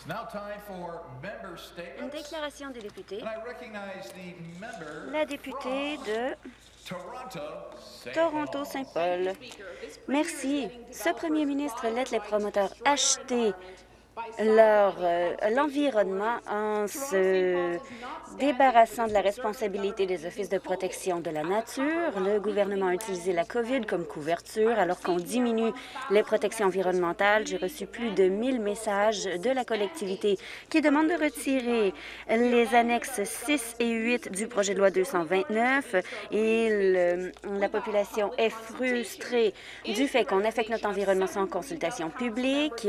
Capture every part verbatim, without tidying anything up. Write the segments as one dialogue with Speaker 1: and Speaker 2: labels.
Speaker 1: Une déclaration des députés. La députée de Toronto-Saint-Paul. Merci. Ce premier ministre laisse les promoteurs acheter leur euh, l'environnement en se débarrassant de la responsabilité des offices de protection de la nature. Le gouvernement a utilisé la COVID comme couverture alors qu'on diminue les protections environnementales. J'ai reçu plus de mille messages de la collectivité qui demandent de retirer les annexes six et huit du projet de loi deux cent vingt-neuf. Et le, la population est frustrée du fait qu'on affecte notre environnement sans consultation publique.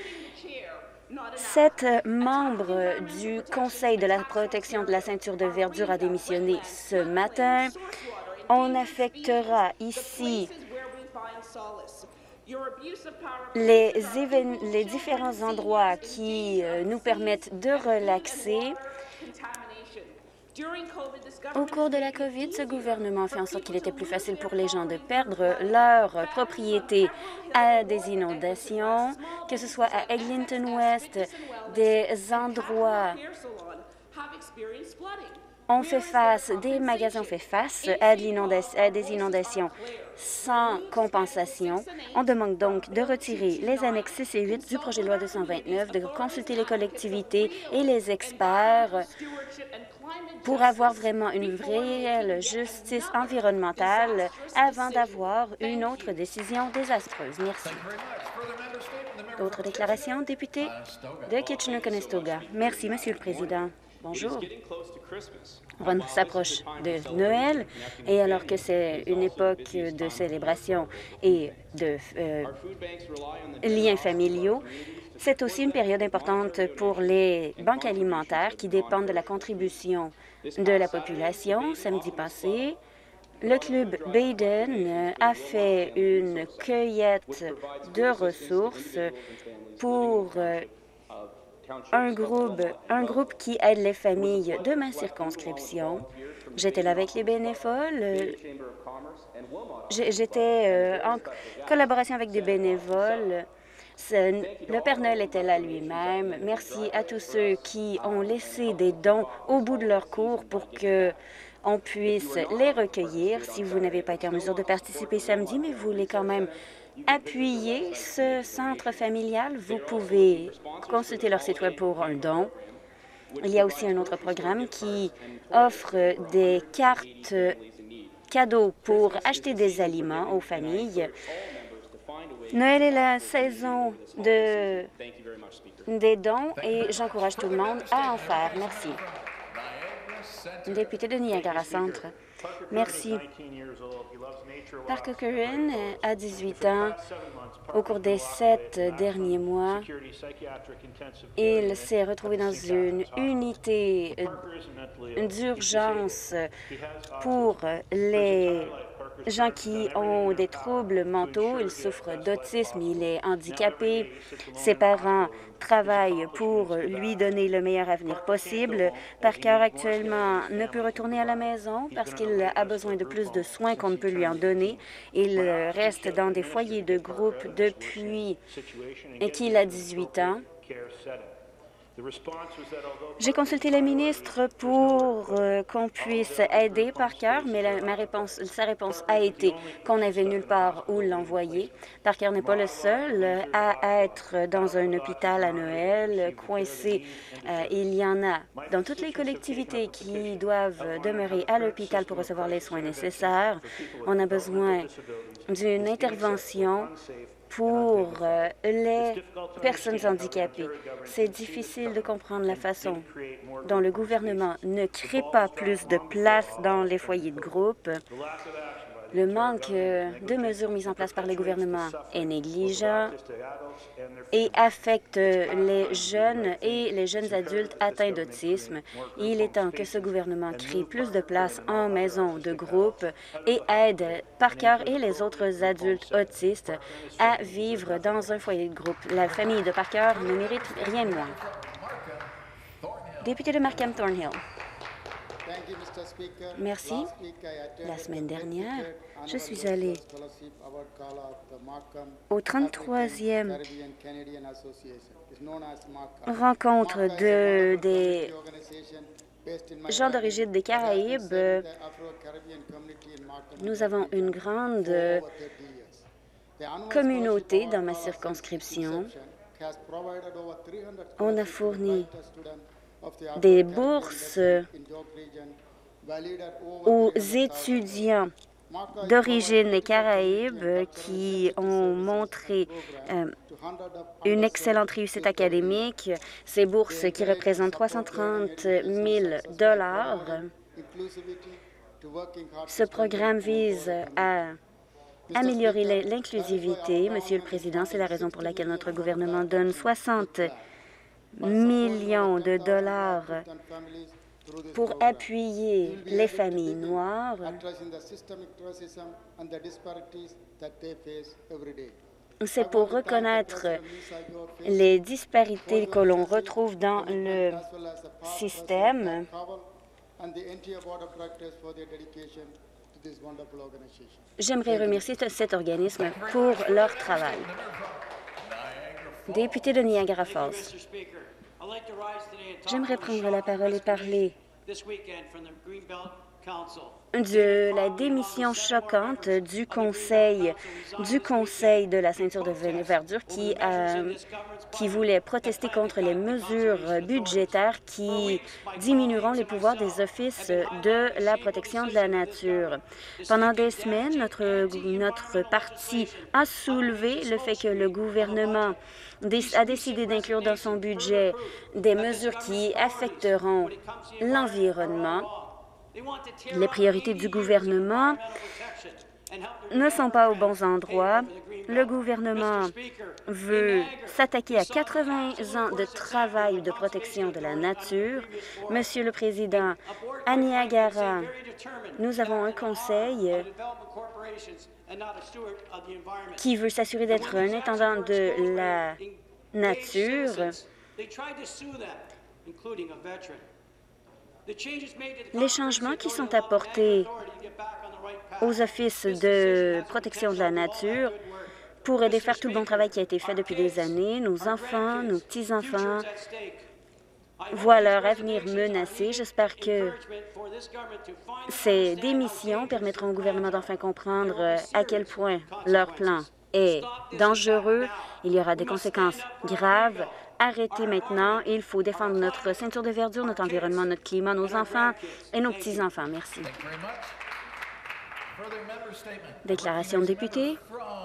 Speaker 1: Sept membres du Conseil de la protection de la ceinture de verdure a démissionné ce matin. On affectera ici les, les différents endroits qui euh, nous permettent de relaxer. Au cours de la COVID, ce gouvernement a fait en sorte qu'il était plus facile pour les gens de perdre leur propriété à des inondations, que ce soit à Eglinton West, des endroits on fait face, des magasins ont fait face à, à des inondations sans compensation. On demande donc de retirer les annexes six et huit du projet de loi deux cent vingt-neuf, de consulter les collectivités et les experts pour avoir vraiment une réelle justice environnementale avant d'avoir une autre décision désastreuse. Merci. D'autres déclarations, député de Kitchener-Conestoga. Merci, Monsieur le Président. Bonjour. On s'approche de Noël et alors que c'est une époque de célébration et de euh, liens familiaux, c'est aussi une période importante pour les banques alimentaires qui dépendent de la contribution de la population. Samedi passé, le Club Baden a fait une cueillette de ressources pour un groupe, un groupe qui aide les familles de ma circonscription. J'étais là avec les bénévoles. J'étais euh, en collaboration avec des bénévoles. Le Père Noël était là lui-même. Merci à tous ceux qui ont laissé des dons au bout de leur cours pour que on puisse les recueillir. Si vous n'avez pas été en mesure de participer samedi, mais vous voulez quand même appuyer ce centre familial, vous pouvez consulter leur site Web pour un don. Il y a aussi un autre programme qui offre des cartes cadeaux pour acheter des aliments aux familles. Noël est la saison de, des dons et j'encourage tout le monde à en faire. Merci. Député de Niagara Centre. Merci. Parker Curran a dix-huit ans. Au cours des sept derniers mois, il s'est retrouvé dans une unité d'urgence pour les gens qui ont des troubles mentaux. Il souffre d'autisme, il est handicapé. Ses parents travaillent pour lui donner le meilleur avenir possible. Parker, actuellement, ne peut retourner à la maison parce qu'il a besoin de plus de soins qu'on ne peut lui en donner. Il reste dans des foyers de groupe depuis qu'il a dix-huit ans. J'ai consulté le ministre pour euh, qu'on puisse aider Parker, mais la, ma réponse, sa réponse a été qu'on n'avait nulle part où l'envoyer. Parker n'est pas le seul à être dans un hôpital à Noël, coincé. Euh, il y en a dans toutes les collectivités qui doivent demeurer à l'hôpital pour recevoir les soins nécessaires. On a besoin d'une intervention pour euh, les personnes handicapées. C'est difficile de comprendre la façon dont le gouvernement ne crée pas plus de place dans les foyers de groupe. Le manque de mesures mises en place par le gouvernement est négligent et affecte les jeunes et les jeunes adultes atteints d'autisme. Il est temps que ce gouvernement crée plus de places en maison de groupe et aide Parker et les autres adultes autistes à vivre dans un foyer de groupe. La famille de Parker ne mérite rien de moins. Député de Markham Thornhill. Merci. La semaine dernière, je suis allé au trente-troisième rencontre de, des gens d'origine des Caraïbes. Nous avons une grande communauté dans ma circonscription. On a fourni des bourses aux étudiants d'origine des Caraïbes qui ont montré euh, une excellente réussite académique. Ces bourses qui représentent trois cent trente mille dollars. Ce programme vise à améliorer l'inclusivité. Monsieur le Président, c'est la raison pour laquelle notre gouvernement donne soixante millions de dollars pour appuyer les familles noires. C'est pour reconnaître les disparités que l'on retrouve dans le système. J'aimerais remercier cet organisme pour leur travail. Député de Niagara Falls, j'aimerais prendre la parole et parler de la démission choquante du Conseil du Conseil de la ceinture de verdure qui, euh, qui voulait protester contre les mesures budgétaires qui diminueront les pouvoirs des offices de la protection de la nature. Pendant des semaines, notre, notre parti a soulevé le fait que le gouvernement a décidé d'inclure dans son budget des mesures qui affecteront l'environnement. Les priorités du gouvernement ne sont pas aux bons endroits. Le gouvernement veut s'attaquer à quatre-vingts ans de travail de protection de la nature. Monsieur le Président, à Niagara, nous avons un conseil qui veut s'assurer d'être un intendant de la nature. Les changements qui sont apportés aux offices de protection de la nature pourraient défaire tout le bon travail qui a été fait depuis des années. Nos enfants, nos petits-enfants voient leur avenir menacé. J'espère que ces démissions permettront au gouvernement d'enfin comprendre à quel point leur plan est dangereux. Il y aura des conséquences graves. Arrêtez maintenant. Il faut défendre notre ceinture de verdure, notre environnement, notre climat, nos enfants et nos petits-enfants. Merci. Déclaration de député.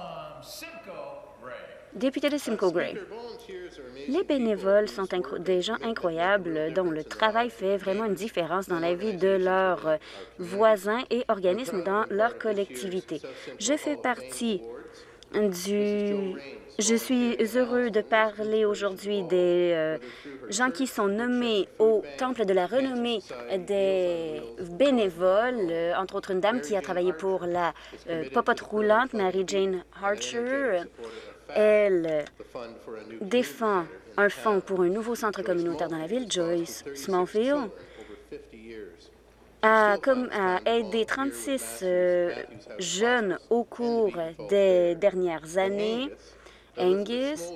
Speaker 1: Député de Simcoe Grey. Les bénévoles sont des gens incroyables dont le travail fait vraiment une différence dans la vie de leurs voisins et organismes dans leur collectivité. Je fais partie du... Je suis heureux de parler aujourd'hui des euh, gens qui sont nommés au Temple de la renommée des bénévoles, euh, entre autres une dame qui a travaillé pour la euh, popote roulante, Mary-Jane Archer. Elle défend un fonds pour un nouveau centre communautaire dans la ville. Joyce Smallfield a, comme, a aidé trente-six euh, jeunes au cours des dernières années. Angus,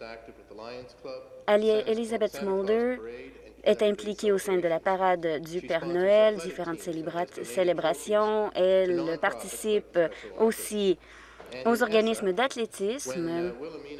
Speaker 1: Elizabeth Smolder est impliquée au sein de la parade du Père Noël, différentes célébrations. Elle participe aussi aux organismes d'athlétisme.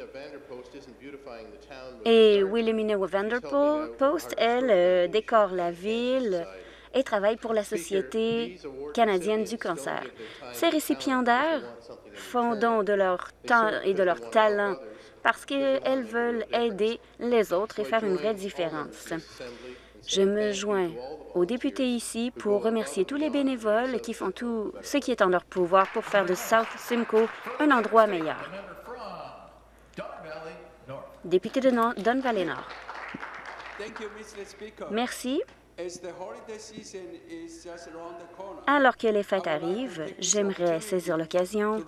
Speaker 1: Et Wilhelmina Vanderpost, elle, euh, décore la ville et travaille pour la Société canadienne du cancer. Ces récipiendaires font don de leur temps et de leur talent parce qu'elles veulent aider les autres et faire une vraie différence. Je me joins aux députés ici pour remercier tous les bénévoles qui font tout ce qui est en leur pouvoir pour faire de South Simcoe un endroit meilleur. Député de Don Valley Nord. Merci. Alors que les fêtes arrivent, j'aimerais saisir l'occasion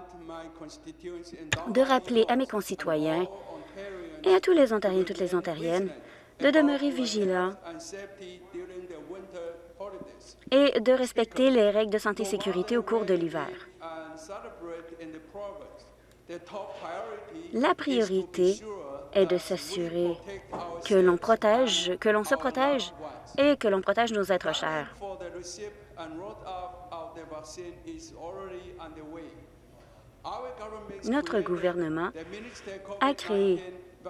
Speaker 1: de rappeler à mes concitoyens et à tous les Ontariens et toutes les Ontariennes de demeurer vigilants et de respecter les règles de santé et sécurité au cours de l'hiver. La priorité est de s'assurer que l'on protège, que l'on se protège et que l'on protège nos êtres chers. Notre gouvernement a créé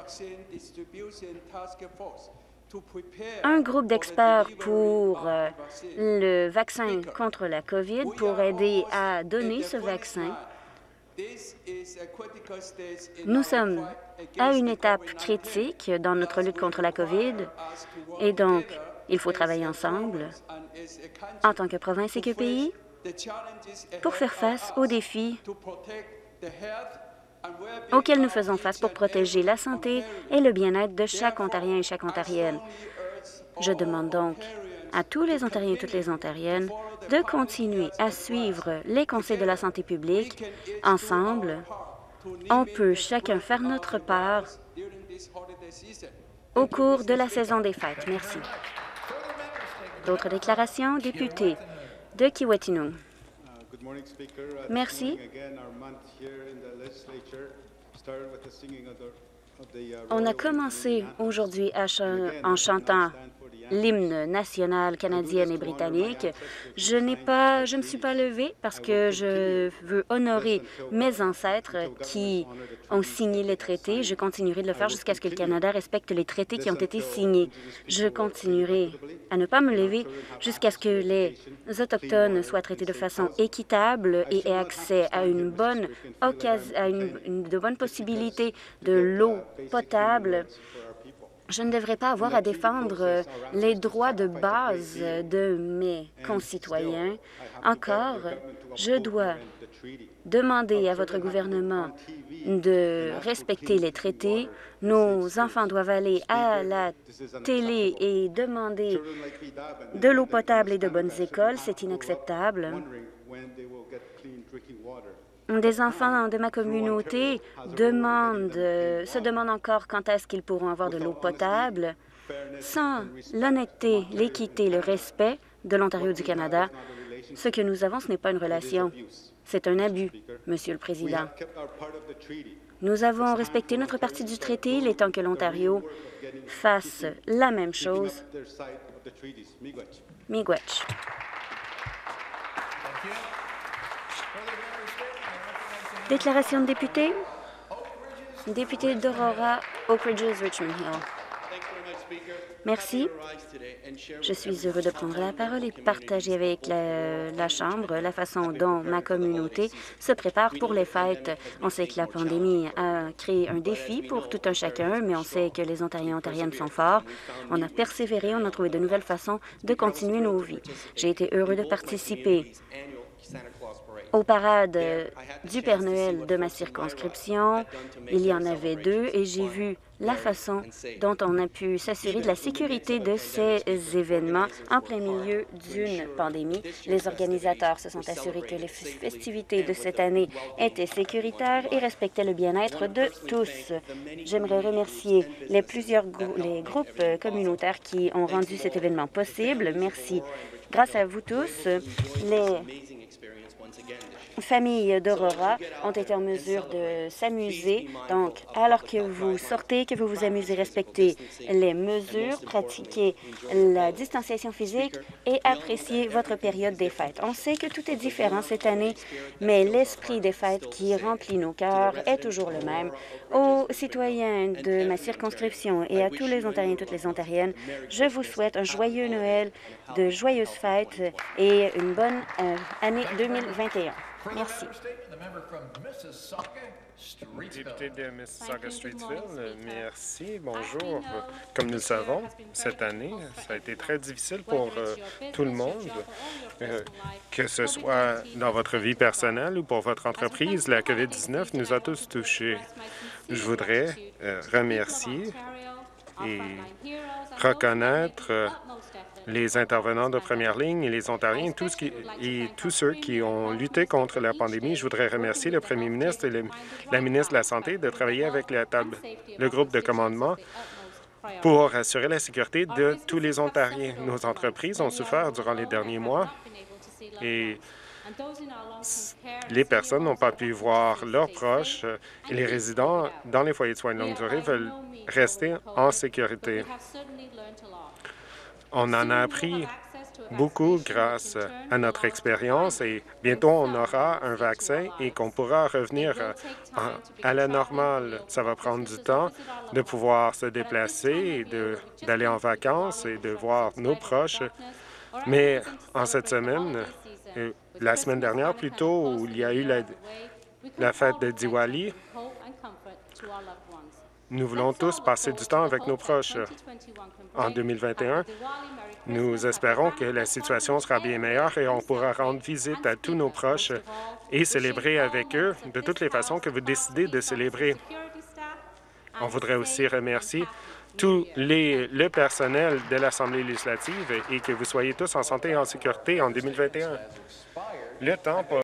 Speaker 1: un groupe d'experts pour euh, le vaccin contre la COVID pour aider à donner ce vaccin. Nous sommes à une étape critique dans notre lutte contre la COVID et donc il faut travailler ensemble en tant que province et que pays pour faire face aux défis auxquels nous faisons face pour protéger la santé et le bien-être de chaque Ontarien et chaque Ontarienne. Je demande donc à tous les Ontariens et toutes les Ontariennes de continuer à suivre les conseils de la santé publique. Ensemble, on peut chacun faire notre part au cours de la saison des fêtes. Merci. D'autres déclarations? Député de Kiiwetinoong. Merci. On a commencé aujourd'hui en chantant l'hymne national canadien et britannique. Je n'ai pas, je ne me suis pas levée parce que je veux honorer mes ancêtres qui ont signé les traités. Je continuerai de le faire jusqu'à ce que le Canada respecte les traités qui ont été signés. Je continuerai à ne pas me lever jusqu'à ce que les Autochtones soient traités de façon équitable et aient accès à une bonne occasion, à une, une de bonnes possibilités de l'eau potable. Je ne devrais pas avoir à défendre les droits de base de mes concitoyens. Encore, je dois demander à votre gouvernement de respecter les traités. Nos enfants doivent aller à la télé et demander de l'eau potable et de bonnes écoles. C'est inacceptable. Des enfants de ma communauté demandent, euh, se demandent encore quand est-ce qu'ils pourront avoir de l'eau potable. Sans l'honnêteté, l'équité, le respect de l'Ontario du Canada, ce que nous avons, ce n'est pas une relation. C'est un abus, Monsieur le Président. Nous avons respecté notre partie du traité. Il est temps que l'Ontario fasse la même chose. Miigwech. Déclaration de député. Député d'Aurora, Oak Ridges, Richmond Hill. Merci. Je suis heureux de prendre la parole et partager avec la, la Chambre la façon dont ma communauté se prépare pour les fêtes. On sait que la pandémie a créé un défi pour tout un chacun, mais on sait que les Ontariens et Ontariennes sont forts. On a persévéré, on a trouvé de nouvelles façons de continuer nos vies. J'ai été heureux de participer aux parades du Père Noël de ma circonscription. Il y en avait deux et j'ai vu la façon dont on a pu s'assurer de la sécurité de ces événements en plein milieu d'une pandémie. Les organisateurs se sont assurés que les festivités de cette année étaient sécuritaires et respectaient le bien-être de tous. J'aimerais remercier les plusieurs grou les groupes communautaires qui ont rendu cet événement possible. Merci. Grâce à vous tous, les familles d'Aurora ont été en mesure de s'amuser. Donc, alors que vous sortez, que vous vous amusez, respectez les mesures, pratiquez la distanciation physique et appréciez votre période des fêtes. On sait que tout est différent cette année, mais l'esprit des fêtes qui remplit nos cœurs est toujours le même. Aux citoyens de ma circonscription et à tous les Ontariens et toutes les Ontariennes, je vous souhaite un joyeux Noël, de joyeuses fêtes et une bonne euh, année deux mille vingt et un. Merci.
Speaker 2: Député de Mississauga-Streetsville, merci. Bonjour. Comme nous le savons, cette année, ça a été très difficile pour euh, tout le monde, euh, que ce soit dans votre vie personnelle ou pour votre entreprise. La COVID dix-neuf nous a tous touchés. Je voudrais euh, remercier et reconnaître euh, les intervenants de première ligne et les Ontariens tous qui, et tous ceux qui ont lutté contre la pandémie. Je voudrais remercier le premier ministre et le, la ministre de la Santé de travailler avec la table, le groupe de commandement pour assurer la sécurité de tous les Ontariens. Nos entreprises ont souffert durant les derniers mois et les personnes n'ont pas pu voir leurs proches et les résidents dans les foyers de soins de longue durée veulent rester en sécurité. On en a appris beaucoup grâce à notre expérience et bientôt on aura un vaccin et qu'on pourra revenir à la normale. Ça va prendre du temps de pouvoir se déplacer et d'aller en vacances et de voir nos proches. Mais en cette semaine, la semaine dernière plutôt, où il y a eu la, la fête de Diwali, nous voulons tous passer du temps avec nos proches. En deux mille vingt et un, nous espérons que la situation sera bien meilleure et on pourra rendre visite à tous nos proches et célébrer avec eux de toutes les façons que vous décidez de célébrer. On voudrait aussi remercier tout les, le personnel de l'Assemblée législative et que vous soyez tous en santé et en sécurité en deux mille vingt et un. Le temps pour